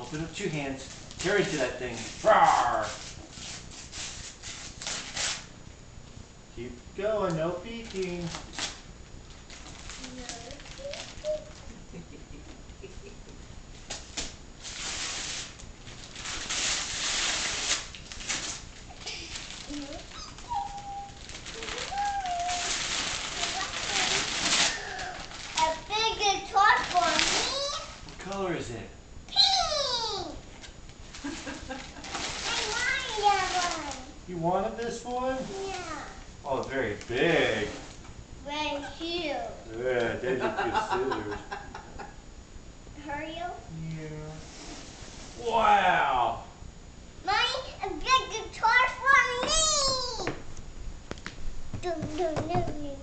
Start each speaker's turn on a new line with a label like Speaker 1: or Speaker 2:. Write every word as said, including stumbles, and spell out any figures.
Speaker 1: Open up two hands. Tear into that thing. Rawr! Keep going. No peeking.
Speaker 2: A big guitar for me.
Speaker 1: What color is it?
Speaker 2: Pink. I want that one.
Speaker 1: You wanted this one?
Speaker 2: Yeah.
Speaker 1: Oh, very big.
Speaker 2: Very huge.
Speaker 1: Yeah, Daddy gives scissors.
Speaker 2: Hurry up.
Speaker 1: Yeah. Wow.
Speaker 2: Mommy, a big guitar for me. Dun, dun, dun, dun.